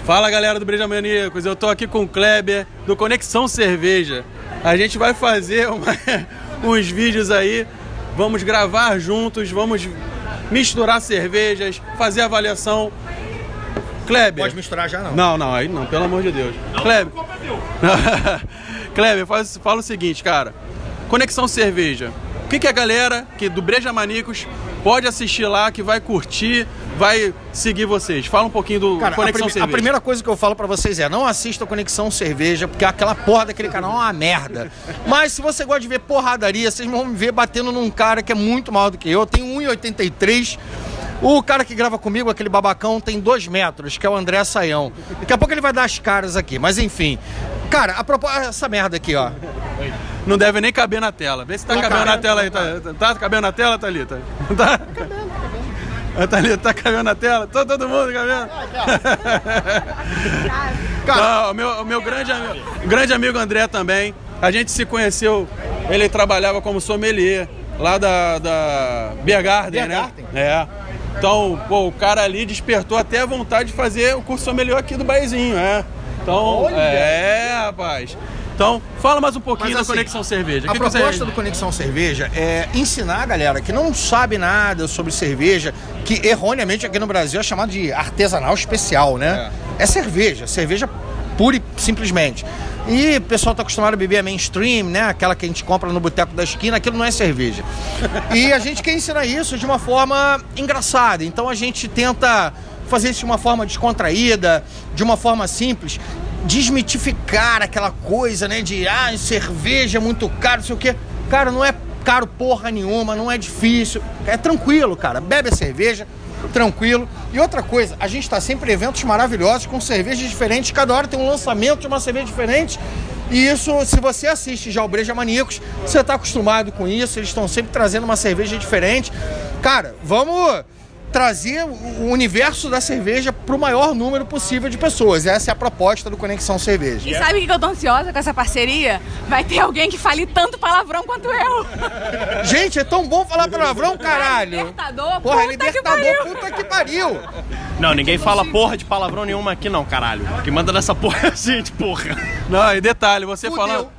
Fala galera do Breja Maníacos, eu tô aqui com o Kleber do Conexão Cerveja. A gente vai fazer uns vídeos aí, vamos gravar juntos, vamos misturar cervejas, fazer avaliação. Kleber... Pode misturar já não? Não, aí não, pelo amor de Deus. Kleber, Kleber, fala o seguinte, cara. Conexão Cerveja. O que a galera do Breja Maníacos pode assistir lá, que vai curtir, vai seguir vocês? Fala um pouquinho do Conexão Cerveja. A primeira coisa que eu falo pra vocês é: não assista Conexão Cerveja, porque aquela porra daquele canal é uma merda. Mas se você gosta de ver porradaria, vocês vão me ver batendo num cara que é muito maior do que eu. Eu tenho 1,83. O cara que grava comigo, aquele babacão, tem 2 metros, que é o André Saião. Daqui a pouco ele vai dar as caras aqui, mas enfim. Cara, essa merda aqui, ó. Não deve nem caber na tela. Vê se tá cabendo na tela aí. Tá cabendo na tela, Thalita? Tá cabendo. Thalita, tá cabendo na tela? Todo mundo cabendo? Cara, o meu grande amigo André também. A gente se conheceu, ele trabalhava como sommelier lá da Beer Garden, né? É. Então, pô, o cara ali despertou até a vontade de fazer o curso sommelier aqui do Baizinho, né? Então, rapaz. Então, fala mais um pouquinho da Conexão Cerveja. A proposta do Conexão Cerveja é ensinar a galera que não sabe nada sobre cerveja, que erroneamente aqui no Brasil é chamado de artesanal especial, né? É cerveja pura e simplesmente. E o pessoal tá acostumado a beber a mainstream, né? Aquela que a gente compra no boteco da esquina, aquilo não é cerveja. E a gente quer ensinar isso de uma forma engraçada. Então a gente tenta fazer isso de uma forma descontraída, de uma forma simples, desmitificar aquela coisa, né, de cerveja é muito caro, não sei o quê. Cara, não é caro porra nenhuma, não é difícil, é tranquilo, cara, bebe a cerveja, tranquilo. E outra coisa, a gente tá sempre em eventos maravilhosos com cervejas diferentes, cada hora tem um lançamento de uma cerveja diferente. E isso, se você assiste já o Breja Maníacos, você tá acostumado com isso, eles estão sempre trazendo uma cerveja diferente. Cara, vamos trazer o universo da cerveja para o maior número possível de pessoas. Essa é a proposta do Conexão Cerveja. E sabe o que eu tô ansiosa com essa parceria? Vai ter alguém que fale tanto palavrão quanto eu. Gente, é tão bom falar palavrão, caralho. Libertador, porra, Libertador, puta que pariu. Não, ninguém fala porra de palavrão nenhuma aqui não, caralho. Quem manda nessa porra é a gente, porra. Não, e detalhe, você falando...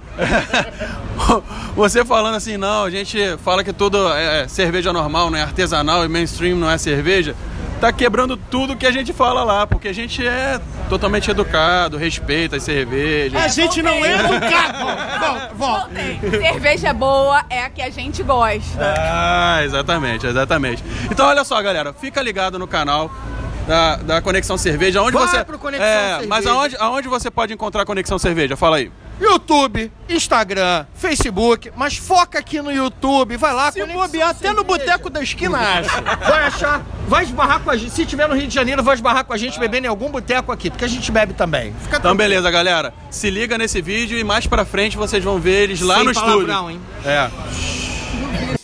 Você falando assim, não, a gente fala que tudo é cerveja normal, não é artesanal, e mainstream não é cerveja, tá quebrando tudo que a gente fala lá, porque a gente é totalmente educado, respeita as cervejas. A gente não é educado! Voltei. Cerveja boa é a que a gente gosta. Exatamente. Então olha só, galera, fica ligado no canal da Conexão Cerveja. Onde Vai pro Conexão Cerveja. Mas aonde você pode encontrar a Conexão Cerveja? Fala aí. YouTube, Instagram, Facebook, mas foca aqui no YouTube, vai lá. Se bobear até no boteco da esquina, acho. Vai achar, vai esbarrar com a gente. Se tiver no Rio de Janeiro, vai esbarrar com a gente bebendo em algum boteco aqui, porque a gente bebe também. Então beleza, galera. Se liga nesse vídeo e mais pra frente vocês vão ver eles lá no estúdio. Hein?